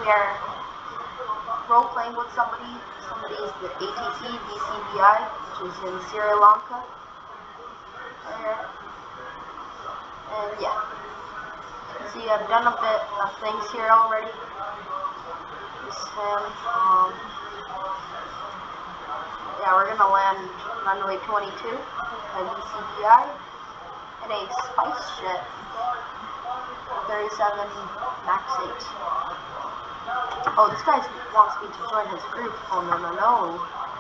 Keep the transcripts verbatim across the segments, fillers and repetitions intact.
we are role playing with somebody. Somebody is the A T C D C B I, which is in Sri Lanka. Right here. And yeah. See, I've done a bit of things here already. This is him. Um, yeah, we're gonna land runway twenty-two at D C B I in a spice jet thirty-seven Max eight. Oh, this guy wants me to join his group. Oh no no no.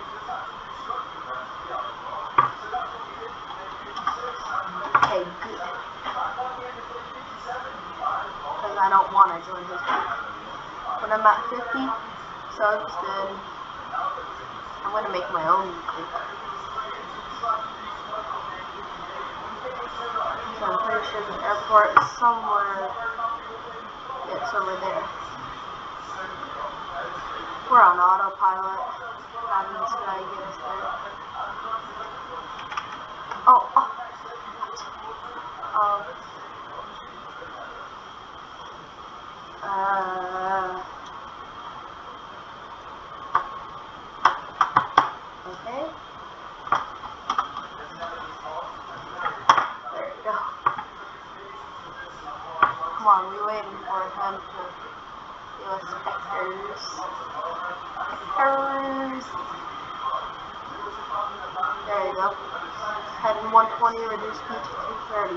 Okay, good. Because I don't want to join his group. When I'm at fifty subs, then I'm going to make my own group. So I'm pretty sure the airport is somewhere. Yeah, it's over there. We're on autopilot. Having this guy get us there. Oh, oh. Um. Uh. Okay. There we go. Come on, we're waiting for him to give us pictures. Pictures. There you go. Heading one twenty, reduce speed to two thirty.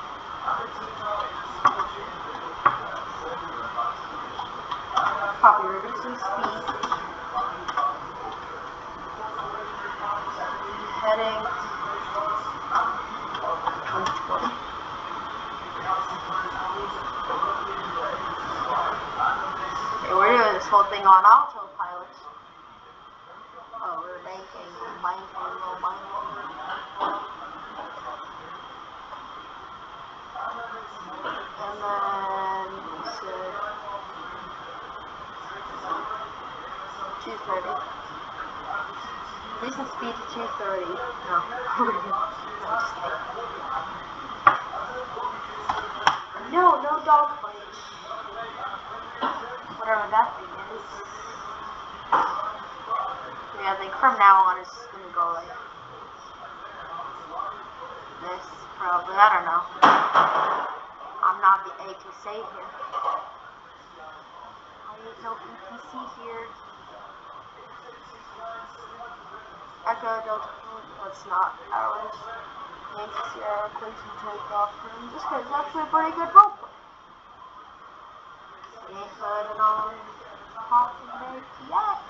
Copy, reducing speed. Heading one twenty. Okay, we're doing this whole thing on autopilot. Oh, we're banking, we're banking, we're banking. And then we said two thirty. Recent speed to two thirty. No. No, no dog fight. Whatever that thing is. Yeah, I think from now on it's just gonna go like this, probably. I don't know. I'm not the A T C here. I ain't no A T C here. Echo Delta. That's not ours. Yankee Sierra, clear to take off. This guy's actually a pretty good rope. We ain't putting on half of it yet.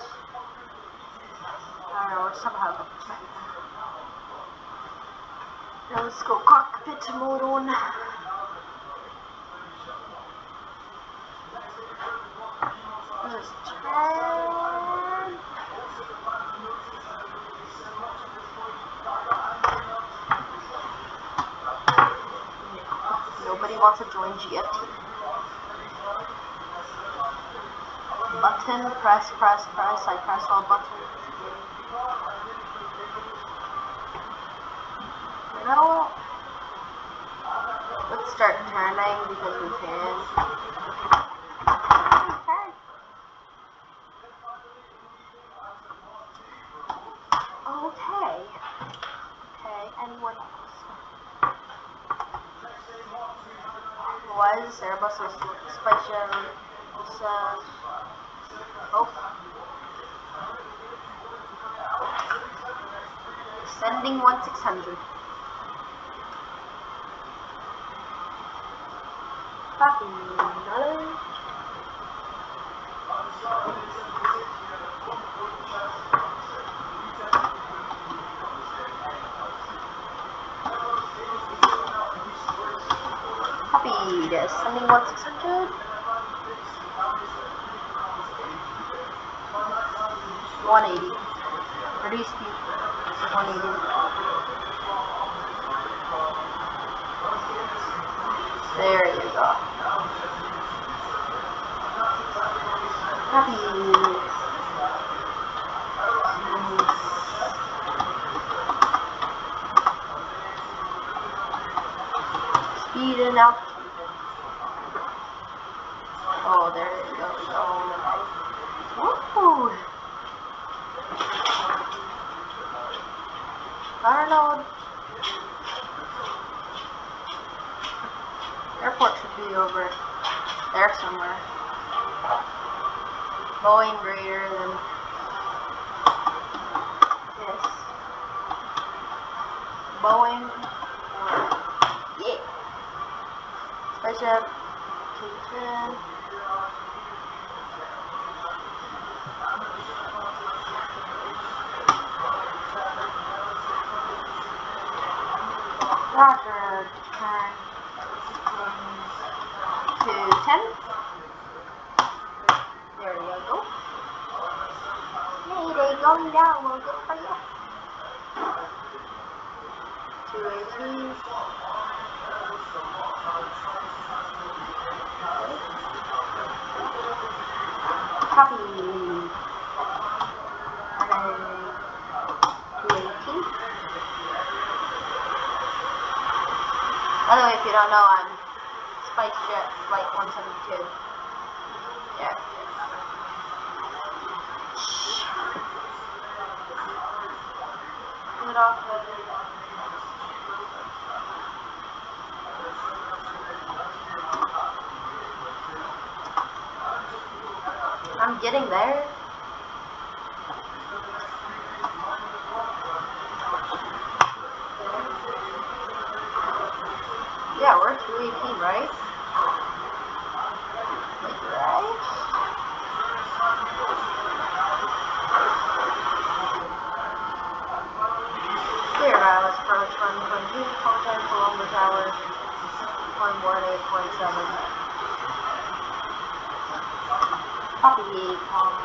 I don't know, we're somehow gonna try that. Now let's go cockpit mode on. Just turn. Nobody wants to join G F T. Button, press, press, press. I press all buttons. You know what? Let's start turning because we can. Okay. Okay. Okay, anyone else? Why is this Airbus or Spice Jet? This, uh, oh. Sending one six hundred. Copy. Another. Copy. Yes. Sending one six hundred. one eighty. Reduce speed. one eighty. There you go. Copy. Speed and altitude. Oh, there you go. go. Ooh. I don't know. Airport should be over there somewhere. Boeing greater than this. Boeing. Yeah. Spaceship. Kitchen. Roger. Turn. To ten. There you go. Mayday going down. Well, good for you. two eighteen. Copy. two eighteen. By the way, if you don't know, I'm SpiceJet Flight one seventy-two. Yeah. Get off of it. I'm getting there. Yeah, we're two eighteen, right? Like, right? Clear Alice approach one twenty-two, contact Colombo Tower, one one eight point seven. Copy, con,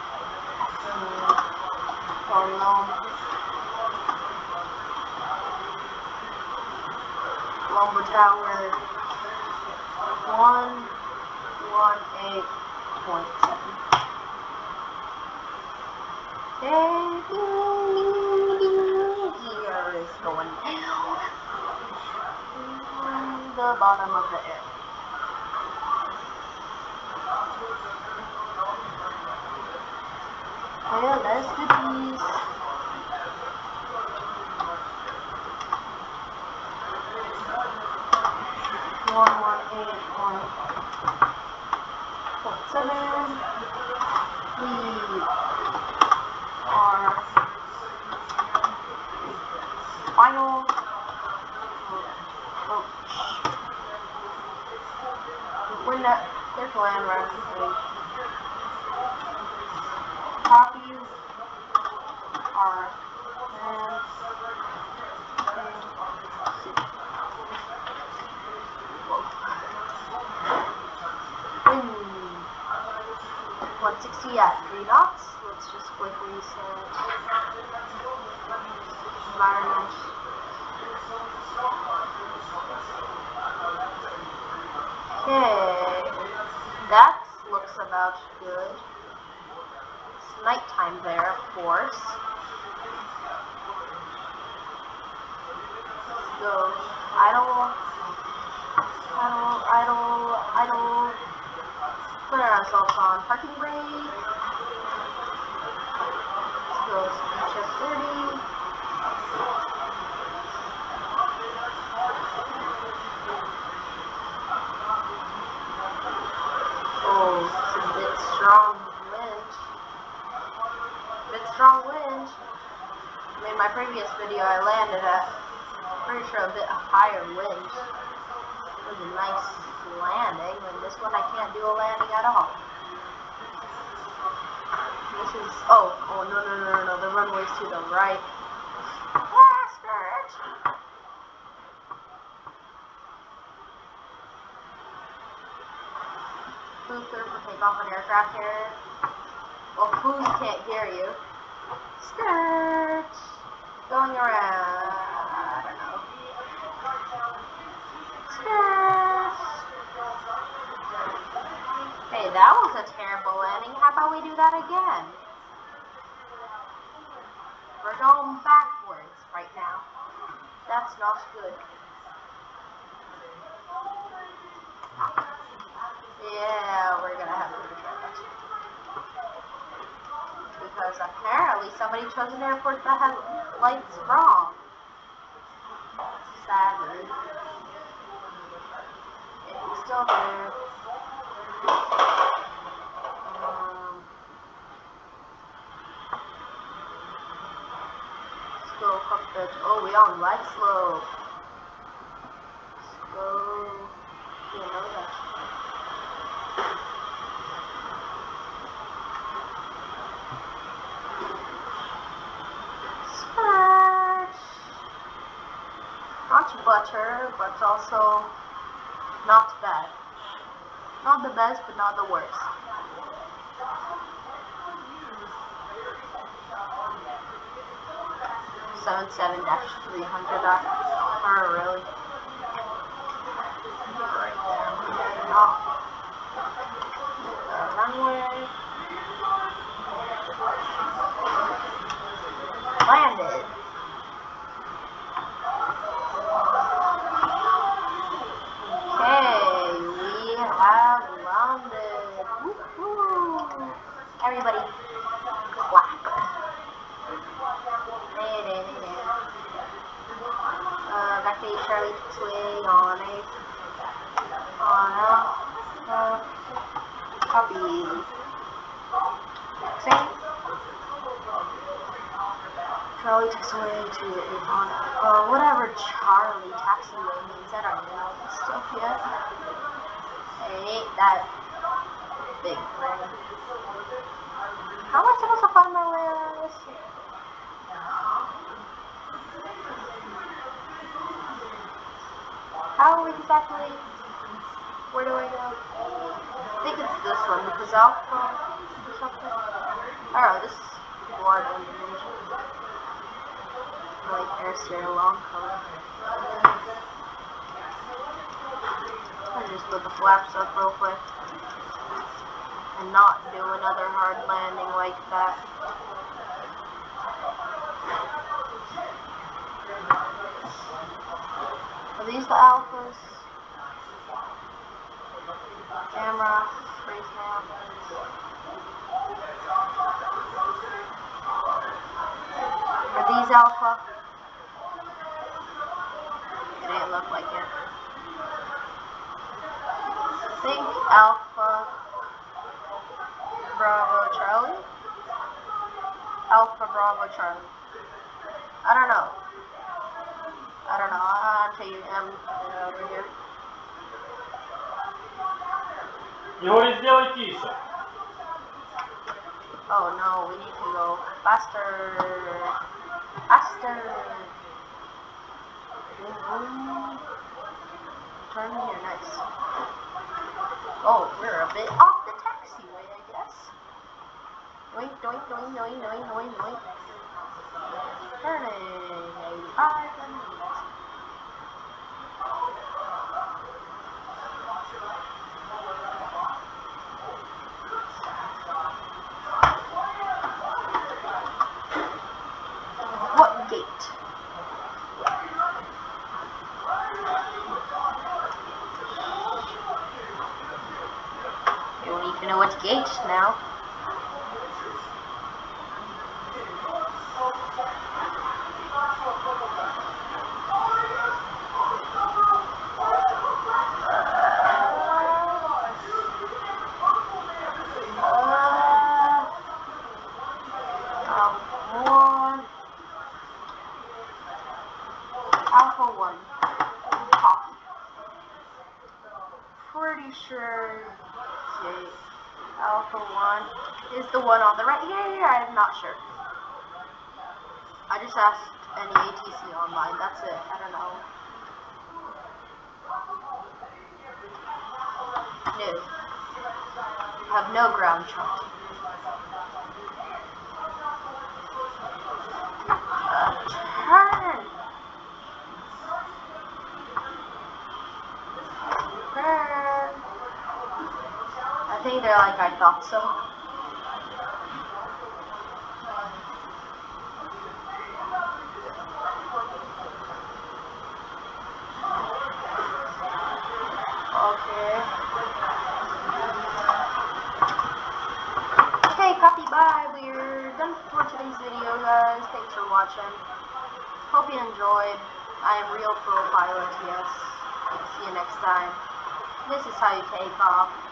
going long. Colombo Tower, one one eight point seven. Hey, here is going down. The bottom of the air. Well, let's do these. one one eight point seven. We are final. Oh. When that, there's land right. Copies are and one sixty at three knots. Let's just quickly set environment. Okay, that looks about good. It's nighttime there, of course. Let's go. Idle, idle, idle, idle. Put ourselves on parking brake. Let's go speed check thirty. Oh, it's a bit strong wind. A bit strong wind. I mean, my previous video I landed at, pretty sure a bit higher wind. It was a nice landing, and this one I can't do a landing at all. This is, oh, oh no, no, no, no, no, the runway's to the right. Bastard! Who's clear for takeoff on aircraft carrier? Well, who's can't hear you. Skirt! Going around, I don't know. Skirt! Hey, that was a terrible landing. How about we do that again? We're going backwards right now. That's not good. Yeah, we're gonna have to retry that. Apparently somebody chose an airport that had lights wrong. Sadly. Okay, he's still there. Um, let's go up the, oh, we on light slope. Let's go. Yeah, no, that's not butter, but also not bad. Not the best, but not the worst. seven seven dash three hundred. Or really? Right there. Oh. Uh, runway. Landed. Okay, we have landed. Woohoo! Everybody clap. Uh, back to Charlie Sway on a on a uh, copy. Same. Charlie taxiway to Avon. Uh, whatever Charlie taxiway means, I don't even know this stuff yet. I ain't that big brain. How am I supposed to find my way around this shit? How exactly? Where do I go? I think it's this one because Alpha or something. I don't know. This is more Indonesia. Like Air Sierra Lanka. I'll just put the flaps up real quick and not do another hard landing like that. Are these the Alphas? Camera, freeze now. Are these Alpha? It ain't look like it. I think Alpha Bravo Charlie? Alpha Bravo Charlie. I don't know. I don't know. I'll tell you M over here. Егор, сделай тише. Oh no, we need to go faster. Faster. Turn here, nice. Oh, we're a bit off the taxiway, I guess. Doink, doink, doink, doink, doink, doink, doink. Turning eighty-five and what gate? You don't need to know which gate now. Alpha one. Copy. Pretty sure okay. Alpha one is the one on the right here. I'm not sure. I just asked any A T C online. That's it. I don't know. No. I have no ground truck. Uh, turn. Turn. I think they're like I thought so. Okay. Okay, copy. Bye. We're done for today. today's video, guys. Thanks for watching. Hope you enjoyed. I am Real Pro Pilot, yes. See you next time. This is how you take off.